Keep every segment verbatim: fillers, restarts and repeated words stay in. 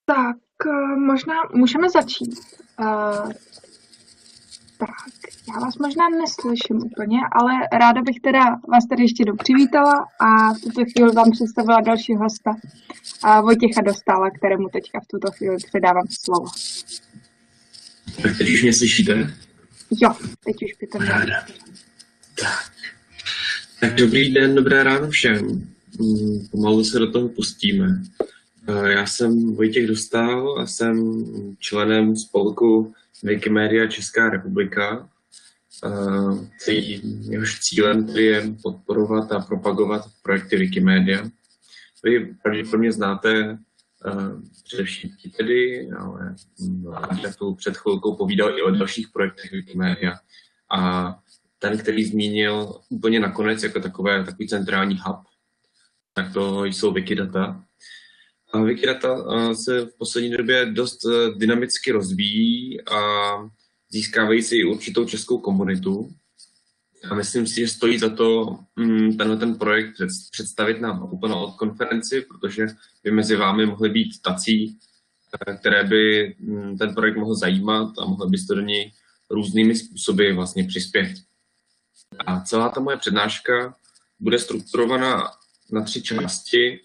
Tak, eh, možná můžeme začít. Uh, tak, já vás možná neslyším úplně, ale ráda bych teda vás tady ještě jednou přivítala a v tuto chvíli vám představila další hosta, uh, Vojtěcha Dostála, kterému teďka v tuto chvíli předávám slovo. Tak teď už mě slyšíte? Jo, teď už by to mělo. Tak. tak dobrý den, dobré ráno všem. Pomalu se do toho pustíme. Já jsem Vojtěch Dostál a jsem členem spolku Wikimedia Česká republika, který jehož cílem je podporovat a propagovat projekty Wikimedia. Vy pravděpodobně znáte především Wikipedii, ale já tu před chvilkou povídal i o dalších projektech Wikimedia. A ten, který zmínil úplně nakonec jako takové, takový centrální hub, tak to jsou Wikidata. A Wikidata se v poslední době dost dynamicky rozvíjí a získávají si i určitou českou komunitu. A myslím si, že stojí za to tenhle ten projekt představit na Open Out konferenci, protože by mezi vámi mohli být tací, které by ten projekt mohl zajímat a mohli byste do něj různými způsoby vlastně přispět. A celá ta moje přednáška bude strukturovaná na tři části.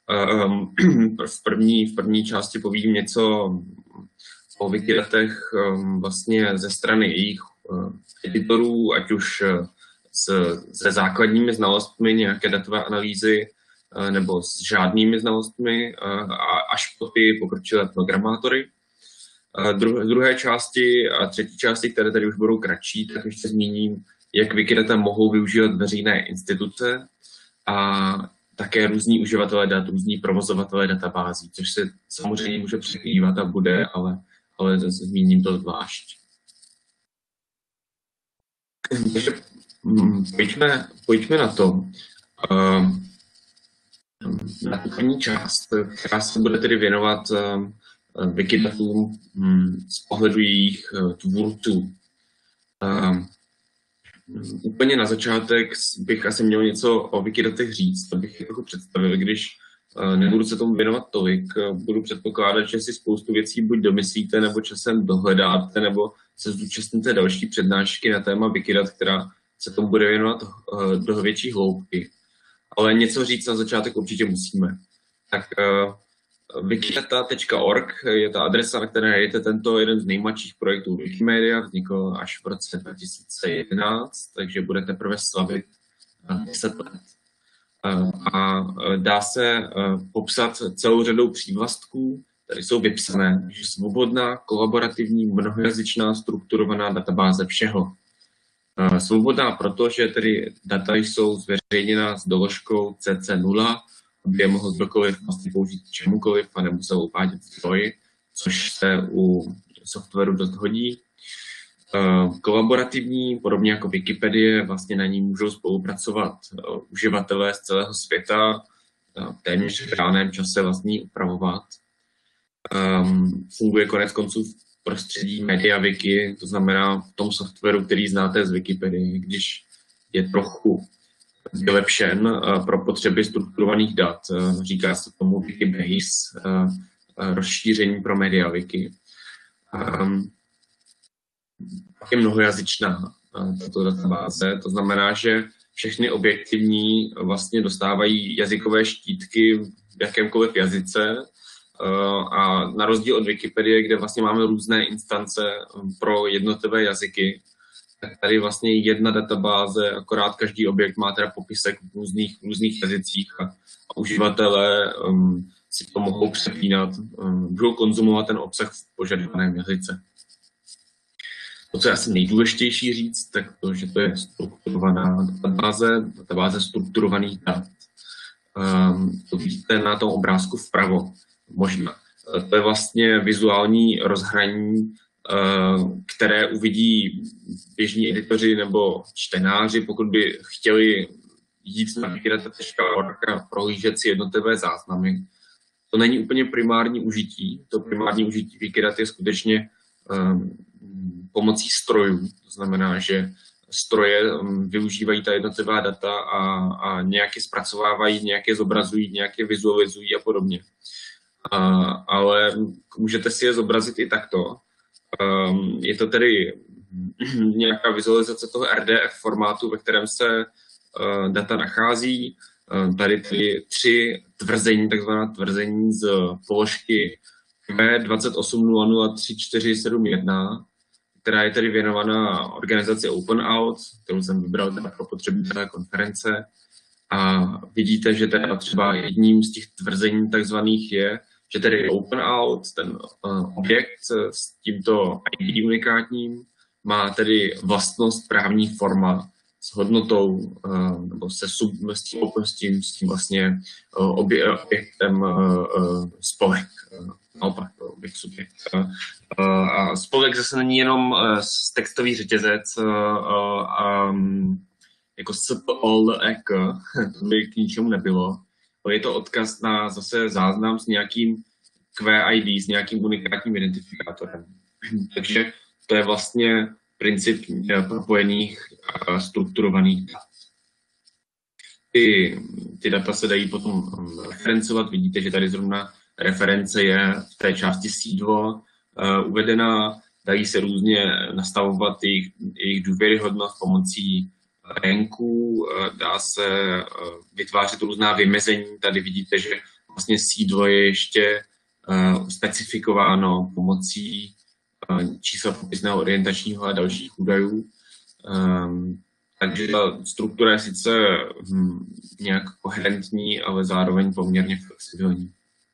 V první, v první části povím něco o Wikidatech vlastně ze strany jejich editorů, ať už se základními znalostmi nějaké datové analýzy nebo s žádnými znalostmi až po ty pokročilé programátory. V druhé části a třetí části, které tady už budou kratší, tak ještě zmíním, jak Wikidata mohou využívat veřejné instituce a také různí uživatelé dat, různí provozovatelé databází, což se samozřejmě může překrývat a bude, ale, ale zmíním to zvlášť. Takže pojďme, pojďme na to. Na tu první část, která se bude tedy věnovat Wikidatům z pohledu jejich tvůrců. Úplně na začátek bych asi měl něco o Wikidatech říct, to bych trochu představil, když nebudu se tomu věnovat tolik, budu předpokládat, že si spoustu věcí buď domyslíte, nebo časem dohledáte, nebo se zúčastníte další přednášky na téma Wikidat, která se tomu bude věnovat do větší hloubky. Ale něco říct na začátek určitě musíme. Tak wikidata tečka org je ta adresa, na které najdete tento jeden z nejmladších projektů Wikimedia, vznikl až v roce dva tisíce jedenáct, takže bude teprve slavit deset let. A dá se popsat celou řadou přívlastků, které jsou vypsané, že svobodná, kolaborativní, mnohojazyčná, strukturovaná databáze všeho. Svobodná proto, že tedy data jsou zveřejněna s doložkou C C nula, aby je mohl kdokoliv vlastně použít k čemukoliv a nemusel uvádět zdroj, což se u softwaru dost hodí. Kolaborativní, podobně jako Wikipedie, vlastně na ní můžou spolupracovat uživatelé z celého světa, téměř v reálném čase vlastně upravovat. Funguje konec konců v prostředí MediaWiki, to znamená v tom softwaru, který znáte z Wikipedie, když je trochu vylepšen pro potřeby strukturovaných dat. Říká se tomu Wikibase, rozšíření pro MediaWiki. Je mnohojazyčná tato databáze, to znamená, že všechny objektivní vlastně dostávají jazykové štítky v jakémkoliv jazyce a na rozdíl od Wikipedie, kde vlastně máme různé instance pro jednotlivé jazyky, tak tady vlastně jedna databáze, akorát každý objekt má teda popisek v různých, různých jazycích a, a uživatelé um, si to mohou přepínat, um, můžou konzumovat ten obsah v požadovaném jazyce. To, co je asi nejdůležitější říct, tak to, že to je strukturovaná databáze, databáze strukturovaných dat. Um, to vidíte na tom obrázku vpravo, možná. To je vlastně vizuální rozhraní, které uvidí běžní editoři nebo čtenáři, pokud by chtěli jít na wikidata tečka org a prohlížet si jednotlivé záznamy. To není úplně primární užití. To primární užití Wikidat je skutečně um, pomocí strojů. To znamená, že stroje um, využívají ta jednotlivá data a, a nějaké zpracovávají, nějaké zobrazují, nějaké vizualizují a podobně. ale můžete si je zobrazit i takto. Je to tedy nějaká vizualizace toho R D F formátu, ve kterém se data nachází. Tady ty tři tvrzení, takzvaná tvrzení z položky Q dvacet osm nula nula tři čtyři sedm jedna, která je tedy věnovaná organizaci OpenOut, kterou jsem vybral teda pro potřeby té konference. A vidíte, že teda třeba jedním z těch tvrzení takzvaných je, že tedy OpenOut, ten uh, objekt s tímto I D unikátním, má tedy vlastnost právní forma s hodnotou, uh, nebo se sub, s, tím, s, tím, s tím vlastně uh, obje, objektem uh, uh, spolek. Uh, naopak, objekt subjekt. Uh, a spolek zase není jenom uh, textový řetězec, uh, uh, um, jako S P O L E K, to by k ničemu nebylo. Ale je to odkaz na zase záznam s nějakým Q I D, s nějakým unikátním identifikátorem. Takže to je vlastně princip propojených a strukturovaných dat. Ty, ty data se dají potom referencovat. Vidíte, že tady zrovna reference je v té části sídlo uh, uvedena. Dají se různě nastavovat jejich, jejich důvěryhodnost pomocí ranků, dá se vytvářet různá vymezení. Tady vidíte, že vlastně sídlo je ještě specifikováno pomocí čísla popisného orientačního a dalších údajů. Takže ta struktura je sice nějak koherentní, ale zároveň poměrně flexibilní.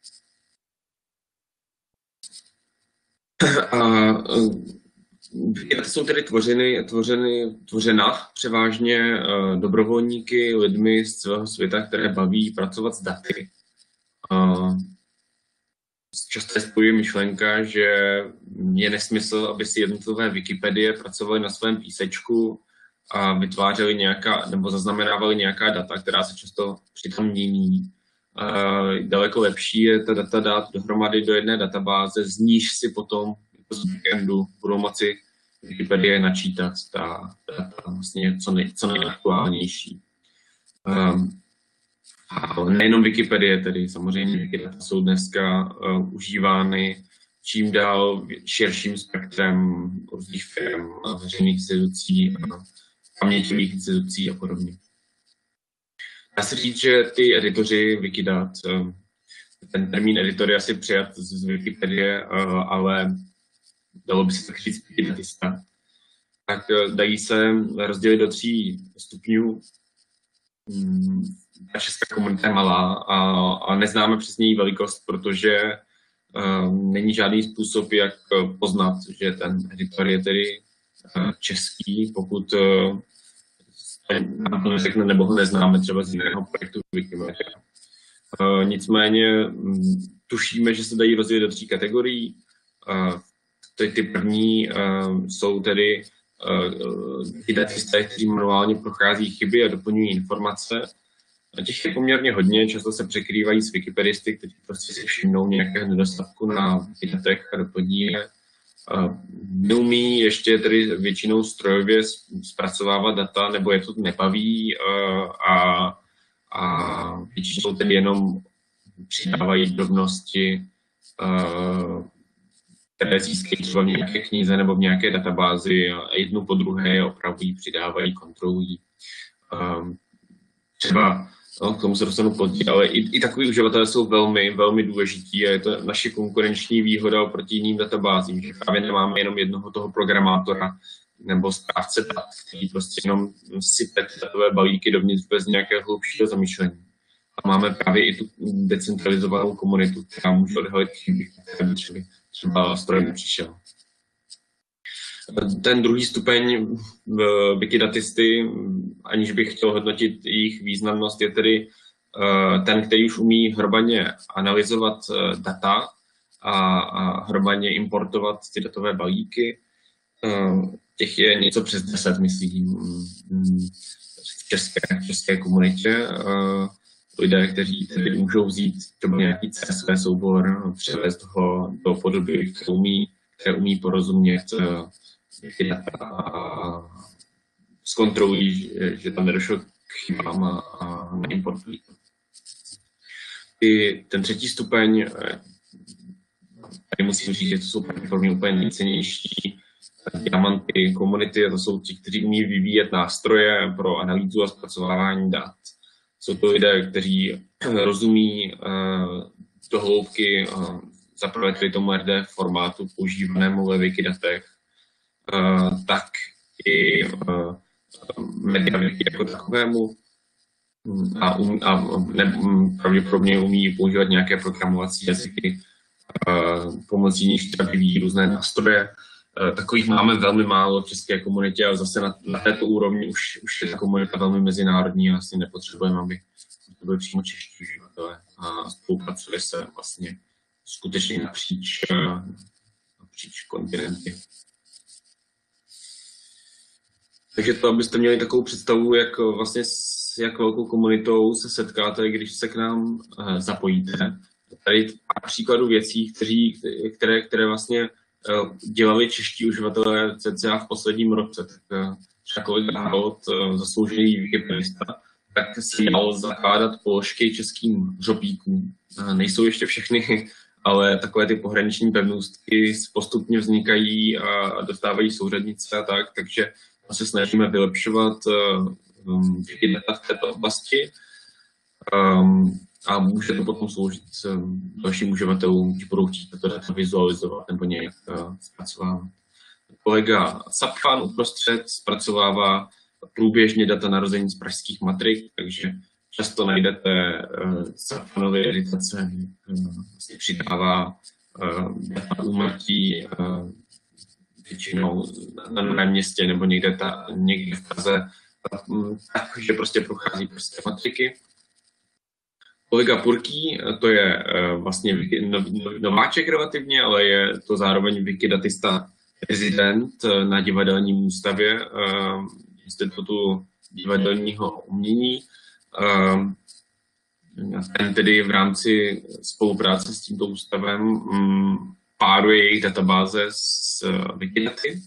A jsou tedy tvořeny, tvořeny, tvořena převážně uh, dobrovolníky, lidmi z celého světa, které baví pracovat s daty. Uh, často je spojuje myšlenka, že je nesmysl, aby si jednotlivé Wikipedie pracovaly na svém písečku a vytvářely nějaká, nebo zaznamenávaly nějaká data, která se často přitom mění. Uh, daleko lepší je ta data dát dohromady do jedné databáze, z níž si potom z weekendu budou moci Wikipedie načítat ta data vlastně co, nej, co nejaktuálnější. Um, a nejenom Wikipedie, tedy samozřejmě Wikidata jsou dneska uh, užívány čím dál širším spektrem různých firm, veřejných institucí, paměťových institucí a podobně. Dá se říct, že ty editoři Wikidat, uh, ten termín editor je asi přijat z, z Wikipedie, uh, ale dalo by se tak říct wikidatista, tak dají se rozdělit do tří stupňů. Ta česká komunita je malá a, a neznáme přesně její velikost, protože uh, není žádný způsob, jak poznat, že ten editor je tedy uh, český, pokud uh, nám to neřekne nebo ho neznáme třeba z jiného projektu Wikimedia. Uh, nicméně um, tušíme, že se dají rozdělit do tří kategorií. Uh, Ty, ty první uh, jsou tedy wikidatisté, uh, kteří manuálně prochází chyby a doplňují informace. A těch je poměrně hodně, často se překrývají s wikipedisty, kteří prostě si všimnou nějakého nedostatku na wikidatech a doplní je. Uh, neumí ještě tedy většinou strojově zpracovávat data, nebo je to nebaví uh, a, a většinou tedy jenom přidávají drobnosti, uh, které získají třeba v nějaké knize nebo v nějaké databázi a jednu po druhé je opravují, přidávají, kontrolují. Um, třeba, no, k tomu se dostanu později, ale i, i takový uživatelé jsou velmi, velmi důležití a je to naše konkurenční výhoda oproti jiným databázím, že právě nemáme jenom jednoho toho programátora nebo správce dat, který prostě jenom sype datové balíky dovnitř bez nějakého hlubšího zamýšlení. A máme právě i tu decentralizovanou komunitu, která může odhalit chyby, které by třeba, třeba stroj nepřišel. Ten druhý stupeň wikidatisty, aniž bych chtěl hodnotit jejich významnost, je tedy ten, který už umí hromadně analyzovat data a, a hromadně importovat ty datové balíky. Těch je něco přes deset, myslím, v české, v české komunitě. Lidé, kteří tedy můžou vzít třeba nějaký C S V soubor, převést ho do podoby, které umí, které umí porozumět ty data a zkontrolují, že tam nedošlo k chybám a, a neimportují to. I ten třetí stupeň tady musím říct, že to jsou pro mě úplně nejcennější diamanty komunity, to jsou ti, kteří umí vyvíjet nástroje pro analýzu a zpracovávání dat. Jsou to lidé, kteří rozumí uh, do hloubky uh, zaprvé tedy tomu R D F formátu používanému ve Wikidatech, uh, tak i uh, MediaWiki jako takovému a, um, a ne, pravděpodobně umí používat nějaké programovací jazyky, uh, pomocí nich třeba vyvíjí různé nástroje. Uh, takových máme velmi málo v české komunitě, ale zase na, na této úrovni už, už je ta komunita velmi mezinárodní a asi nepotřebujeme, aby to byly přímo čeští uživatelé a spolupracuje se vlastně skutečně napříč, napříč kontinenty. Takže to, abyste měli takovou představu, jak vlastně s jak velkou komunitou se setkáte, když se k nám uh, zapojíte. Tady pár příkladů věcí, kteří, které, které vlastně uh, dělali čeští uživatelé cca v posledním roce. Tak uh, třeba kolega Harold, uh, zasloužený wikipedista, tak si dal zakládat položky českým řopíkům. Uh, nejsou ještě všechny, ale takové ty pohraniční pevnostky postupně vznikají a dostávají souřadnice a tak, takže se snažíme vylepšovat um, data v této oblasti um, a může to potom sloužit um, dalším uživatelům, že budou chtít to data vizualizovat nebo nějak uh, zpracovávat. Kolega Sapfan uprostřed zpracovává průběžně data narození z pražských matrik, takže často najdete uh, Sapfanovy editace, uh, vlastně přidává uh, data úmrtí uh, většinou na Novém Městě nebo někde, ta, někde v Praze, takže prostě prochází prostě matriky. Kolega Purký, to je vlastně nováček relativně, ale je to zároveň wikidatista rezident na divadelním ústavě Institutu divadelního umění. Ten tedy v rámci spolupráce s tímto ústavem páruje jejich databáze s Wikidaty.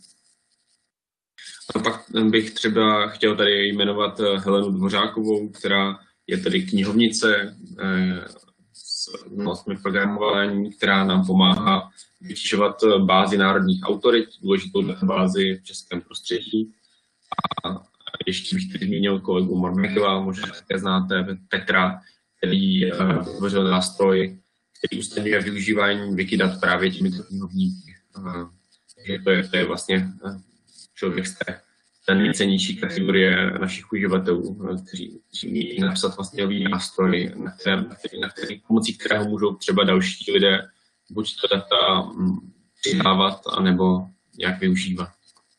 A pak bych třeba chtěl tady jmenovat Helenu Dvořákovou, která je tady knihovnice s znalostmi programování, která nám pomáhá vyčišťovat bázi národních autorit, důležitou databázi v českém prostředí. A ještě bych tady zmínil kolegu Mormekela, možná také znáte, Petra, který vytvořil nástroj, který usnadňuje využívání Wikidat právě těmito knihovníky. Takže to je, to je vlastně člověk z té, té nejcennější kategorie našich uživatelů, kteří, kteří umí napsat vlastně nový nástroj, na které, na který, na který, pomocí kterého můžou třeba další lidé buď to data přidávat, anebo nějak využívat.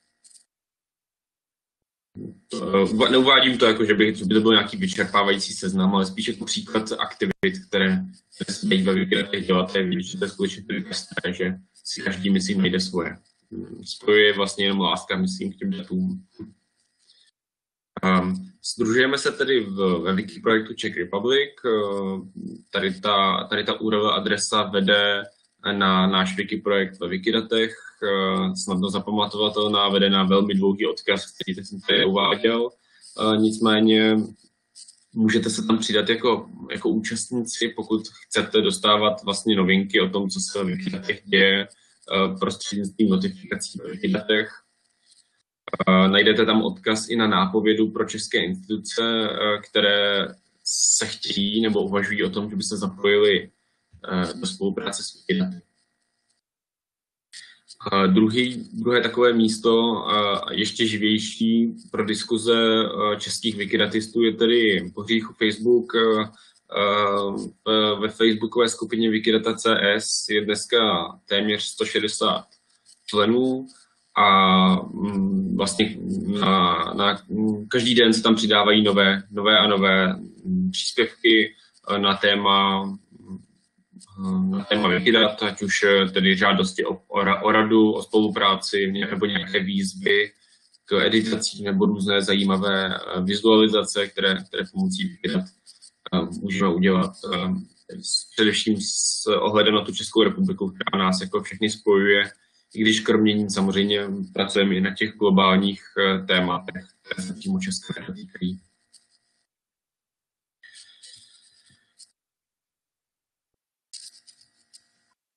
Neuvádím to jako, že by, že by to byl nějaký vyčerpávající seznam, ale spíš jako příklad aktivit, které se dají ve Wikidatech dělat, je vidět, že to je skutečně pestré, že si každý, myslím, najde svoje. Spojuje vlastně jenom láska, myslím, k těm datům. Um, Sdružujeme se tedy v, ve Wiki projektu Czech Republic. Tady ta, tady ta U R L adresa vede na náš Wiki projekt ve Wikidatech, snadno zapamatovatelná, vede na velmi dlouhý odkaz, který teď jsem tady uváděl. Nicméně můžete se tam přidat jako, jako účastníci, pokud chcete dostávat vlastně novinky o tom, co se ve Wikidatech děje prostřednictvím notifikací ve Wikidatech. Najdete tam odkaz i na nápovědu pro české instituce, které se chtějí nebo uvažují o tom, že by se zapojili do spolupráce s Wikidaty. Druhý, druhé takové místo, ještě živější pro diskuze českých wikidatistů, je tedy po hříchu Facebook. Ve facebookové skupině Wikidata C S je dneska téměř sto šedesát členů a vlastně na, na každý den se tam přidávají nové, nové a nové příspěvky na téma na téma Wikidat, ať už tedy žádosti o, o, o radu, o spolupráci nebo nějaké výzvy k editacím nebo různé zajímavé vizualizace, které, které pomocí Wikidat můžeme udělat. Především s ohledem na tu Českou republiku, která nás jako všechny spojuje, i když kromě ní samozřejmě pracujeme i na těch globálních tématech, které se přímo České dotýkají.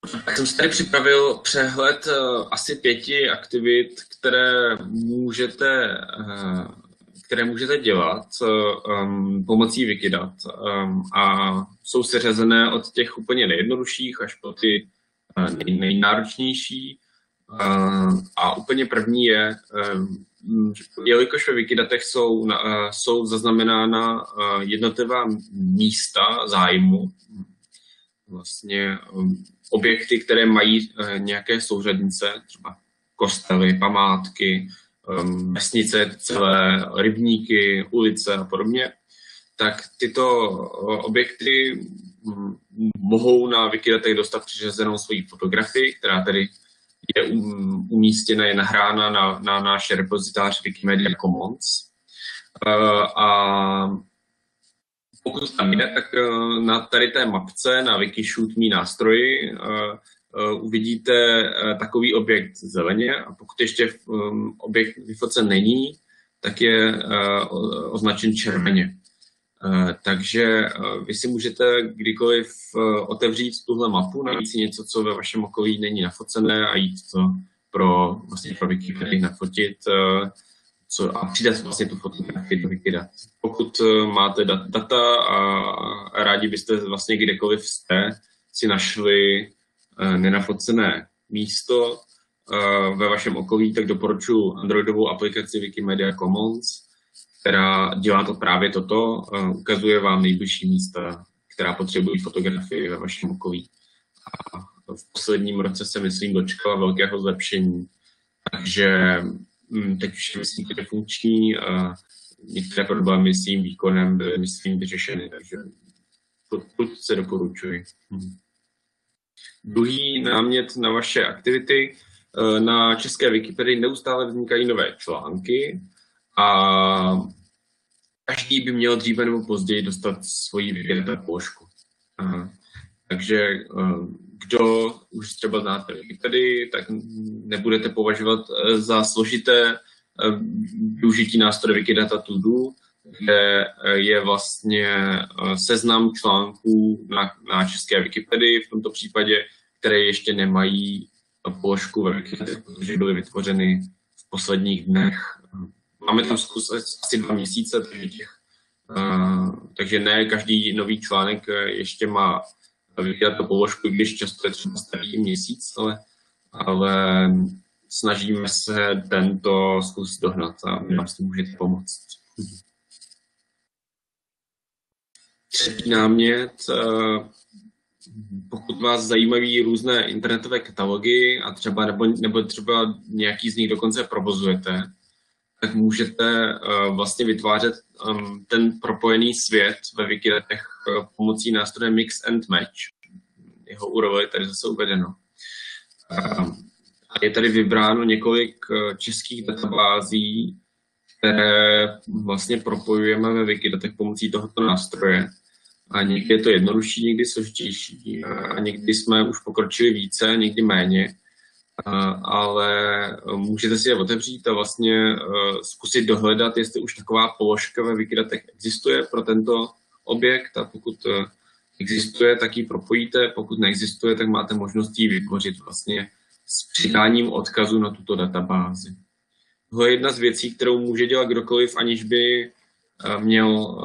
Tak jsem si tady připravil přehled uh, asi pěti aktivit, které můžete, uh, které můžete dělat um, pomocí Wikidat. Um, a jsou seřazené od těch úplně nejjednodušších až po ty uh, nej, nejnáročnější. Uh, a úplně první je, um, jelikož ve Wikidatech jsou, na, uh, jsou zaznamenána uh, jednotlivá místa zájmu, vlastně um, objekty, které mají uh, nějaké souřadnice, třeba kostely, památky, um, vesnice, celé rybníky, ulice a podobně, tak tyto uh, objekty um, mohou na Wikidatech dostat přiřazenou svoji fotografii, která tedy je um, umístěna, je nahrána na, na náš repozitář Wikimedia Commons. Uh, a pokud tam je, tak na tady té mapce, na Wikishoot mý nástroji, uh, uh, uvidíte uh, takový objekt zeleně a pokud ještě um, objekt vyfocen není, tak je uh, označen červeně. Uh, takže uh, vy si můžete kdykoliv uh, otevřít tuhle mapu, najít si něco, co ve vašem okolí není nafocené a jít to pro, vlastně pro Wikipedii nafotit, uh, co, a přidat vlastně tu fotografii do Wikidat. Pokud máte dat, data a, a rádi byste vlastně kdekoliv jste si našli uh, nenafocené místo uh, ve vašem okolí, tak doporučuji androidovou aplikaci Wikimedia Commons, která dělá to právě toto, uh, ukazuje vám nejbližší místa, která potřebují fotografii ve vašem okolí. A v posledním roce se, myslím, dočkala velkého zlepšení, takže teď už je, myslím, že funkční a některé problémy s tím výkonem byly, myslím, vyřešeny, takže se doporučuji. Hm. Druhý námět na vaše aktivity. Na české Wikipedii neustále vznikají nové články a každý by měl dříve nebo později dostat svoji Wikipedia položku. Aha. Takže kdo už třeba znáte Wikipedii, tak nebudete považovat za složité využití nástroje Wikidata To Do, kde je vlastně seznam článků na, na české Wikipedii, v tomto případě, které ještě nemají položku ve Wikipedii, protože byly vytvořeny v posledních dnech. Máme tam zkus asi dva měsíce, takže, těch, takže ne každý nový článek ještě má vydat to položku, když často je třeba starý měsíc, ale, ale snažíme se tento zkus dohnat a vy nám s tím můžete pomoct. Třetí námět, pokud vás zajímají různé internetové katalogy a třeba nebo, nebo třeba nějaký z nich dokonce provozujete, tak můžete uh, vlastně vytvářet um, ten propojený svět ve Wikidatech uh, pomocí nástroje Mix and Match. Jeho U R L je tady zase uvedeno. Uh, a je tady vybráno několik uh, českých databází, které vlastně propojujeme ve Wikidatech pomocí tohoto nástroje. A někdy je to jednodušší, někdy složitější. A někdy jsme už pokročili více, někdy méně. Ale můžete si je otevřít a vlastně zkusit dohledat, jestli už taková položka ve Wikidatech existuje pro tento objekt a pokud existuje, tak ji propojíte, pokud neexistuje, tak máte možnost ji vytvořit vlastně s přidáním odkazu na tuto databázi. Tohle je jedna z věcí, kterou může dělat kdokoliv, aniž by měl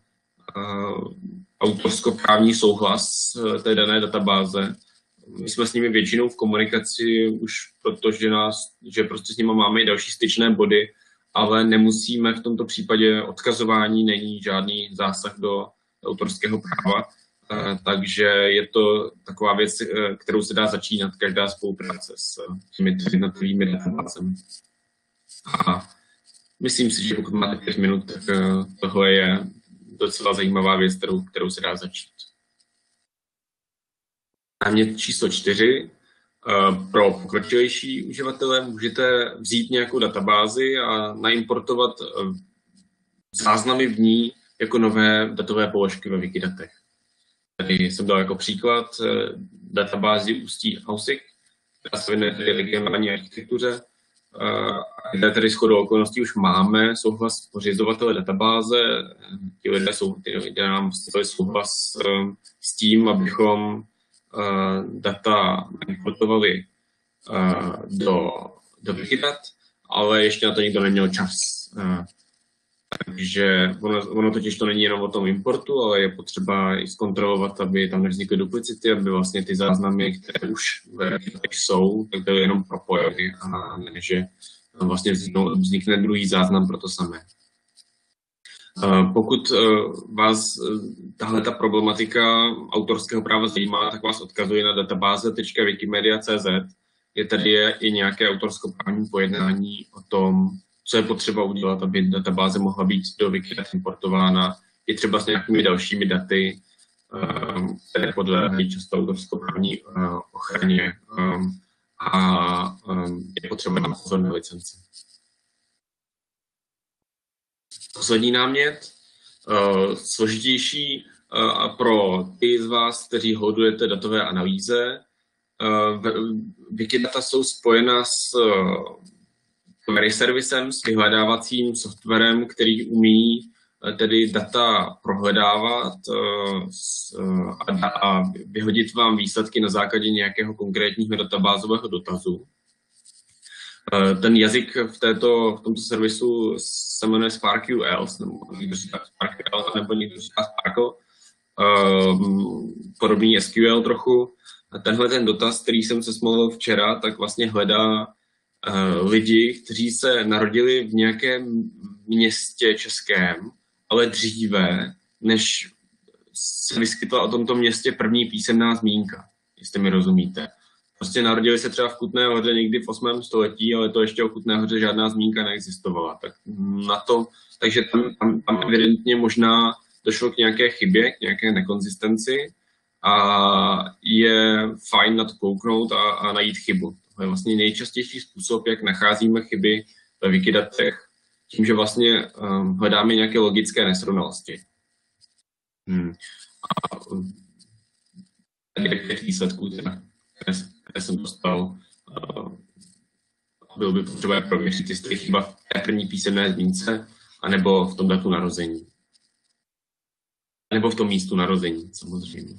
autorskoprávní souhlas té dané databáze. My jsme s nimi většinou v komunikaci už protože nás, že prostě s nimi máme i další styčné body, ale nemusíme v tomto případě odkazování, není žádný zásah do autorského práva, takže je to taková věc, kterou se dá začínat každá spolupráce s těmi jednotlivými databázemi. A myslím si, že pokud máte pět minut, tak tohle je docela zajímavá věc, kterou, kterou se dá začít. Námět číslo čtyři. Pro pokročilejší uživatele můžete vzít nějakou databázi a naimportovat záznamy v ní jako nové datové položky ve Wikidatech. Tady jsem dal jako příklad databázi Ústí Ausik, která se věnuje regionální architektuře, kde tady shodou okolností už máme souhlas pořizovatele databáze. Ti lidé jsou, ty lidé nám dali souhlas s tím, abychom data importovali do, do Wikidat, ale ještě na to nikdo neměl čas. Takže ono, ono totiž to není jenom o tom importu, ale je potřeba i zkontrolovat, aby tam nevznikly duplicity, aby vlastně ty záznamy, které už jsou, tak byly jenom propojeny a ne, že vlastně vzniknou, vznikne druhý záznam pro to samé. Pokud vás tahle ta problematika autorského práva zajímá, tak vás odkazuji na databáze tečka wikimedia tečka cz, kde tady je i nějaké autorskoprávní pojednání o tom, co je potřeba udělat, aby databáze mohla být do Wikidat importována, i třeba s nějakými dalšími daty, které podléhají často autorskoprávní ochraně a je potřeba na pozor na licenci. Poslední námět, složitější pro ty z vás, kteří hodujete datové analýze. Wikidata jsou spojena s query servisem, s vyhledávacím softwarem, který umí tedy data prohledávat a vyhodit vám výsledky na základě nějakého konkrétního databázového dotazu. Ten jazyk v, této, v tomto servisu se jmenuje SparkQL, nebo někdo říká SparkQL, nebo někdo říká Sparkle, podobný S Q L trochu. A tenhle ten dotaz, který jsem se smolil včera, tak vlastně hledá lidi, kteří se narodili v nějakém městě českém, ale dříve, než se vyskytla o tomto městě první písemná zmínka, jestli mi rozumíte. Prostě narodili se třeba v Kutné Hoře někdy v osmém století, ale to ještě o Kutné Hoře žádná zmínka neexistovala. Tak na to, takže tam, tam, tam evidentně možná došlo k nějaké chybě, k nějaké nekonzistenci a je fajn na to kouknout a, a najít chybu. To je vlastně nejčastější způsob, jak nacházíme chyby ve Wikidatech, tím, že vlastně um, hledáme nějaké logické nesrovnalosti. Hmm. A tady je pět výsledků, které, které jsem dostal. Uh, bylo by potřeba prověřit, jestli je chyba v té první písemné zmínce, anebo v tom datu narození. Nebo v tom místu narození, samozřejmě.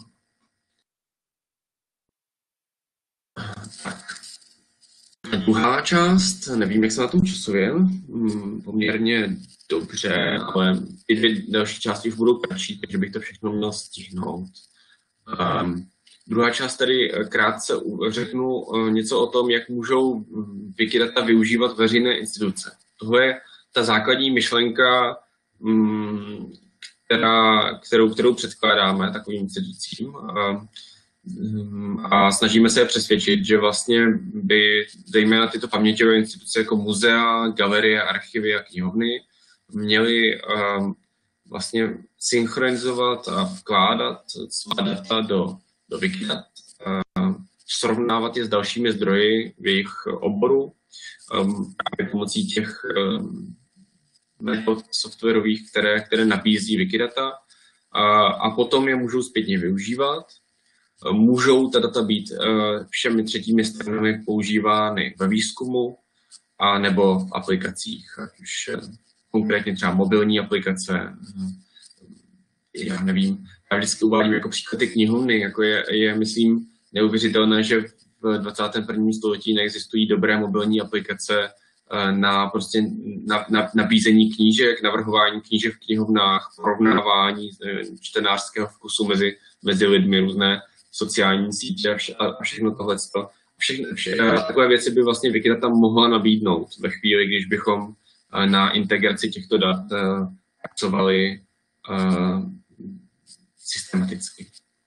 Tak. Druhá část, nevím, jak se na tom časuje, poměrně dobře, ale ty dvě další části už budou kratší, takže bych to všechno měl stihnout. Um, druhá část tady krátce řeknu něco o tom, jak můžou Wikidata využívat veřejné instituce. Tohle je ta základní myšlenka, um, která, kterou, kterou předkládáme takovým institucím. Um, a snažíme se je přesvědčit, že vlastně by zejména tyto paměťové instituce jako muzea, galerie, archivy a knihovny měly um, vlastně synchronizovat a vkládat svá data do, do Wikidat, uh, srovnávat je s dalšími zdroji v jejich oboru um, pomocí těch um, metod softwarových, které, které nabízí Wikidata a, a potom je můžou zpětně využívat. Můžou ta data být všemi třetími stranami používány ve výzkumu a nebo v aplikacích, ať už konkrétně třeba mobilní aplikace. Já nevím, já vždycky uvádím jako příklad ty knihovny, jako je, je, myslím, neuvěřitelné, že v dvacátém prvním století neexistují dobré mobilní aplikace na prostě na, na, nabízení knížek, navrhování knížek v knihovnách, porovnávání čtenářského vkusu mezi, mezi lidmi, různé sociální sítě a, vše, a všechno tohle. Všechno, vše, takové věci by vlastně Wikidata mohla nabídnout ve chvíli, když bychom na integraci těchto dat pracovali uh, systematicky.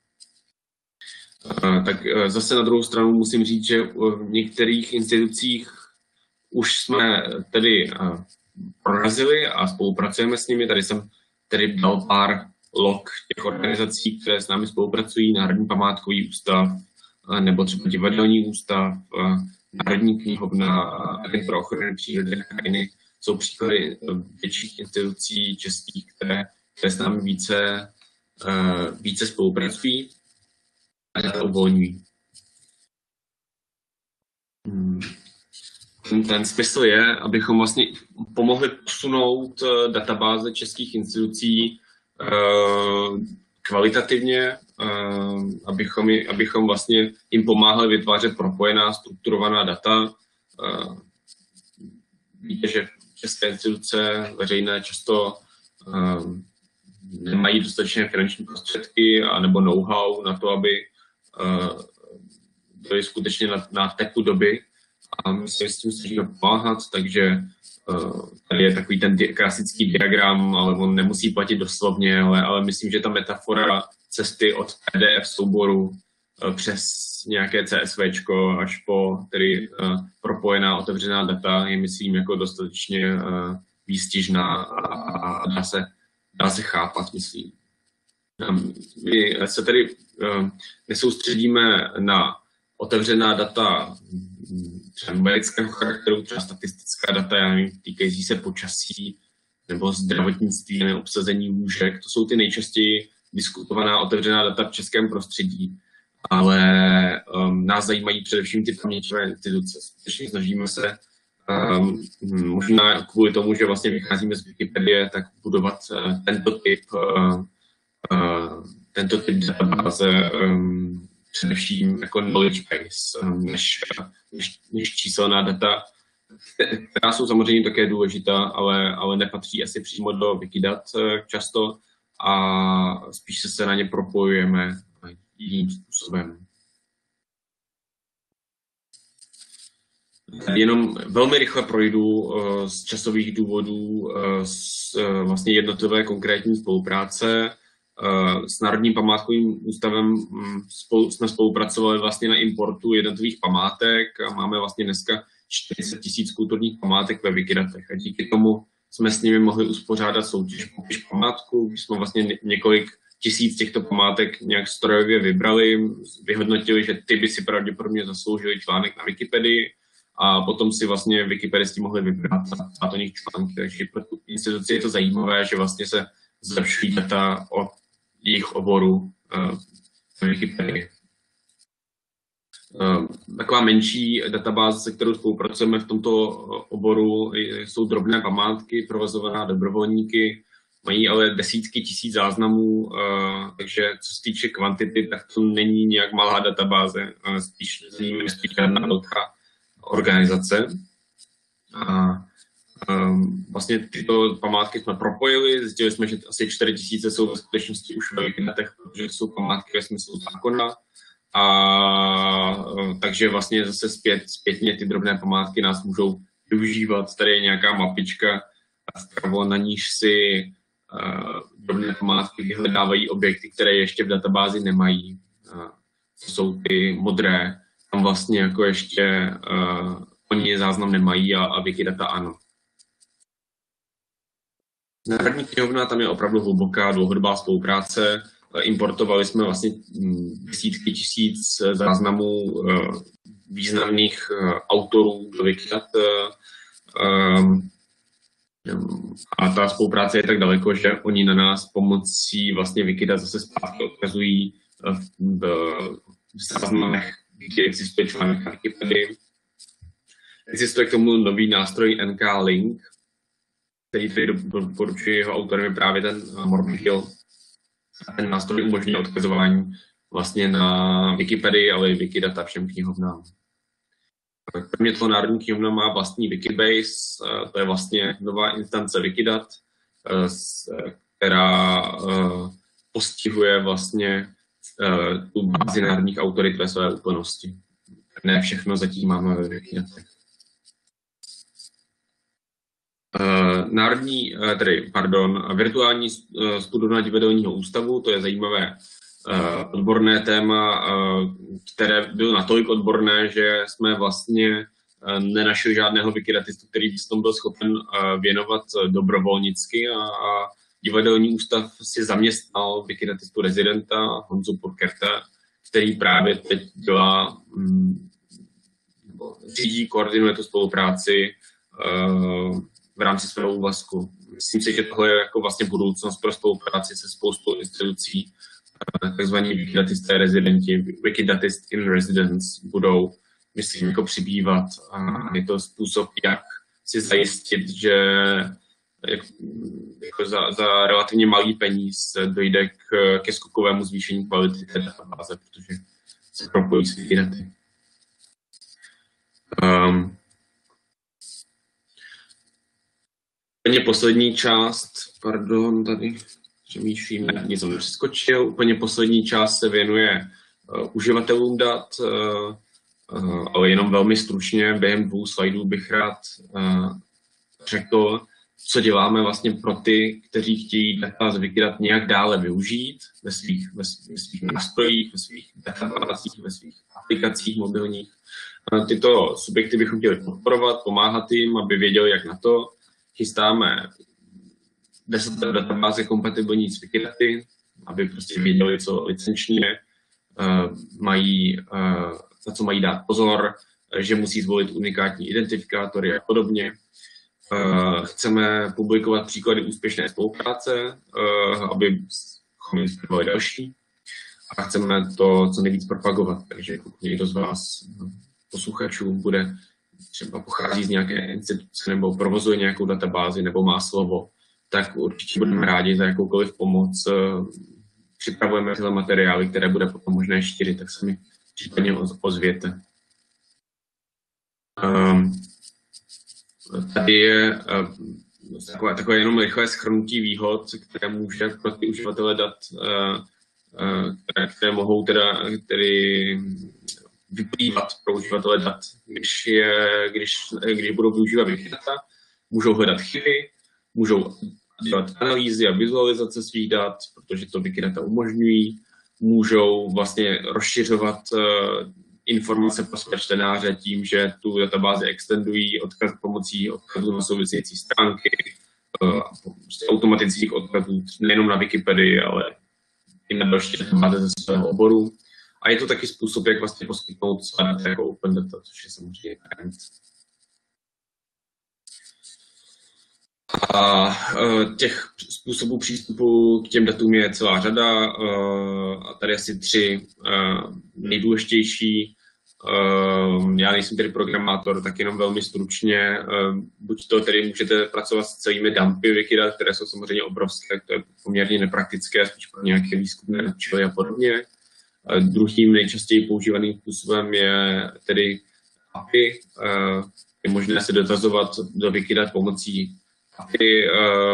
Uh, tak uh, zase na druhou stranu musím říct, že v některých institucích už jsme tedy uh, prorazili a spolupracujeme s nimi. Tady jsem tedy dal pár log těch organizací, které s námi spolupracují, Národní památkový ústav, nebo třeba Divadelní ústav, Národní knihovna, Agent pro ochranu přírody a krajiny, jsou příklady větších institucí českých, které, které s námi více, více spolupracují a data uvolňují. Ten smysl je, abychom vlastně pomohli posunout databáze českých institucí kvalitativně, uh, abychom, abychom vlastně jim pomáhali vytvářet propojená, strukturovaná data. Uh, víte, že české instituce veřejné často uh, nemají dostatečné finanční prostředky a nebo know-how na to, aby uh, byly skutečně na, na teku doby. A my se s tím snažíme pomáhat, takže uh, tady je takový ten di- klasický diagram, ale on nemusí platit doslovně, ale, ale myslím, že ta metafora cesty od P D F souboru uh, přes nějaké CSVčko až po tedy uh, propojená otevřená data je, myslím, jako dostatečně uh, výstižná a, a, a dá, se, dá se chápat, myslím. Um, my se tedy uh, nesoustředíme na otevřená data třeba numerického charakteru, třeba statistická data, já nevím, týkající se počasí nebo zdravotnictví nebo obsazení lůžek. To jsou ty nejčastěji diskutovaná otevřená data v českém prostředí, ale um, nás zajímají především ty paměťové instituce. Skutečně snažíme se um, možná kvůli tomu, že vlastně vycházíme z Wikipedie, tak budovat uh, tento typ uh, uh, tento typ databáze um, především jako knowledge base, než, než, než číselná data, která jsou samozřejmě také důležitá, ale, ale nepatří asi přímo do Wikidat často a spíš se na ně propojujeme jiným způsobem. Jenom velmi rychle projdu uh, z časových důvodů uh, z uh, vlastně jednotlivé konkrétní spolupráce. S Národním památkovým ústavem spolu, jsme spolupracovali vlastně na importu jednotlivých památek a máme vlastně dneska čtyřicet tisíc kulturních památek ve Wikidatech a díky tomu jsme s nimi mohli uspořádat soutěž Popiš památku, když jsme vlastně několik tisíc těchto památek nějak strojově vybrali, vyhodnotili, že ty by si pravděpodobně zasloužili článek na Wikipedii a potom si vlastně wikipedisti mohli vybrat a to nich články, takže pro tu instituci je to zajímavé, že vlastně se zlepšují data o jejich oboru uh, v Wikipedii. Uh, taková menší databáze, se kterou spolupracujeme v tomto oboru, jsou drobné památky provozovaná dobrovolníky, mají ale desítky tisíc záznamů, uh, takže co se týče kvantity, tak to není nějak malá databáze, uh, spíš není spíš žádná velká organizace. A Um, vlastně tyto památky jsme propojili, zjistili jsme, že asi čtyři tisíce jsou ve skutečnosti už ve Wikidatech, protože jsou památky ve smyslu zákona. A uh, takže vlastně zase zpět, zpětně ty drobné památky nás můžou využívat. Tady je nějaká mapička, vpravo na níž si uh, drobné památky vyhledávají objekty, které ještě v databázi nemají. Uh, to jsou ty modré, tam vlastně jako ještě uh, oni záznam nemají a, a Wikidata ano. Národní knihovna, tam je opravdu hluboká dlouhodobá spolupráce. Importovali jsme vlastně desítky tisíc záznamů významných autorů do Wikidat. A ta spolupráce je tak daleko, že oni na nás pomocí vlastně Wikidat zase zpátky odkazují v záznamech, kde existuje článek na Wikipedii. Existuje k tomu nový nástroj N K Link, který tedy doporučuji, jeho autorem je právě ten Morbid Hill. Ten nástroj umožňuje odkazování vlastně na Wikipedii, ale i Wikidata všem knihovnám. Kromě toho Národní knihovna má vlastní Wikibase, to je vlastně nová instance Wikidat, která postihuje vlastně tu bázi národních autorit ve své úplnosti. Ne všechno zatím máme ve Wikidatech. Uh, národní, uh, tedy, pardon, virtuální uh, studovna divadelního ústavu, to je zajímavé uh, odborné téma, uh, které bylo natolik odborné, že jsme vlastně uh, nenašli žádného wikidatistu, který by se tomu byl schopen uh, věnovat uh, dobrovolnicky a, a divadelní ústav si zaměstnal wikidatistu rezidenta Honzu Purkerta, který právě teď dělá, um, řídí, koordinuje tu spolupráci uh, v rámci svého úvazku. Myslím si, že tohle je jako vlastně budoucnost pro spolupráci se spoustou institucí. Takzvaní wikidatisté rezidenti, wikidatist in residence budou, myslím, jako přibývat. A je to způsob, jak si zajistit, že jako za, za relativně malý peníz dojde k, ke skokovému zvýšení kvality té databáze, protože se propojí s daty. Um, úplně poslední část, pardon, tady přemýšlím, něco jsem přeskočil, úplně poslední část se věnuje uh, uživatelům dat, uh, uh, ale jenom velmi stručně, během dvou slajdů bych rád uh, řekl, co děláme vlastně pro ty, kteří chtějí data z Wikidat nějak dále využít ve svých, ve svých nástrojích, ve svých databázích, ve svých aplikacích mobilních. Tyto subjekty bychom chtěli podporovat, pomáhat jim, aby věděli, jak na to. Chystáme deset databáze kompatibilní s Wikidaty, aby prostě věděli, co licenčně uh, mají, uh, na co mají dát pozor, že musí zvolit unikátní identifikátory a podobně. Uh, chceme publikovat příklady úspěšné spolupráce, uh, abychom inspirovali další. A chceme to co nejvíc propagovat. Takže pokud někdo z vás, posluchačů, bude třeba pochází z nějaké instituce nebo provozuje nějakou databázi nebo má slovo, tak určitě budeme rádi za jakoukoliv pomoc. Uh, připravujeme tyhle materiály, které bude potom možné šířit, tak se mi případně ozvěte. Um, Tady je uh, takové, takové jenom rychlé shrnutí výhod, které může pro ty uživatele dat, uh, uh, které, které mohou teda tedy vyplývat pro uživatele dat, když, je, když, když budou využívat Wikidata, můžou hledat chyby, můžou dělat analýzy a vizualizace svých dat, protože to Wikidata umožňují, můžou vlastně rozšiřovat uh, informace pro své čtenáře tím, že tu databázi extendují odkaz pomocí odkazů na související stránky, automatických odkazů nejenom na Wikipedii, ale i na další databáze ze svého oboru. A je to taky způsob, jak vlastně poskytnout svá data jako open data, což je samozřejmě trend. A těch způsobů přístupu k těm datům je celá řada. A tady asi tři nejdůležitější. Já nejsem tedy programátor, tak jenom velmi stručně. Buď to tedy můžete pracovat s celými dumpy Wikidat, které jsou samozřejmě obrovské, to je poměrně nepraktické, spíš pro nějaké výzkumné účely a podobně. Druhým nejčastěji používaným způsobem je tedy A P I. Je možné se dotazovat do Wikidat pomocí A P I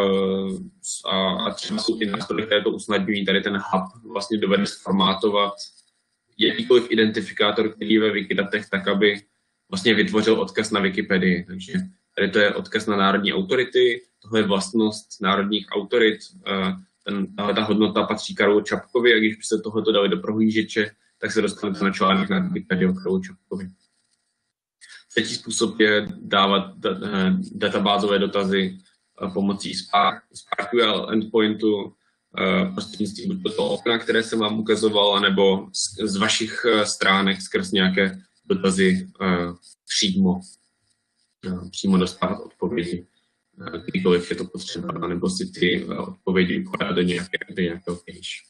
a třeba jsou ty nástroje, které to usnadňují. Tady ten hub vlastně dovede zformátovat jakýkoliv identifikátor, který je ve Wikidatech, tak aby vlastně vytvořil odkaz na Wikipedii. Takže tady to je odkaz na národní autority, tohle je vlastnost národních autorit. Ten, tahle ta hodnota patří Karlu Čapkovi a když byste tohleto dali do prohlížeče, tak se dostanete na článek na Wikipedii o Karlu Čapkovi. Třetí způsob je dávat databázové dotazy pomocí Spark, SparkQL endpointu, prostřednictvím buď toho okna, které jsem vám ukazoval, nebo z, z vašich stránek skrz nějaké dotazy uh, přímo, uh, přímo dostávat odpovědi, uh, kdykoliv je to potřeba, nebo si ty uh, odpovědi ukládat do, nějaké, do nějakého cache.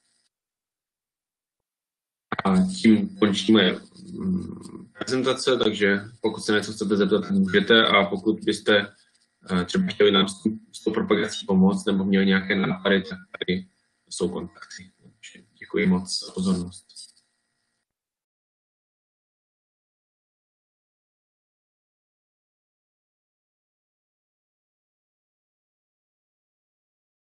A tím končíme um, prezentace, takže pokud se něco chcete zeptat, můžete, a pokud byste třeba chtěli nám s tou propagací pomoct nebo měli nějaké nápady, tak tady jsou kontakty. Děkuji moc za pozornost.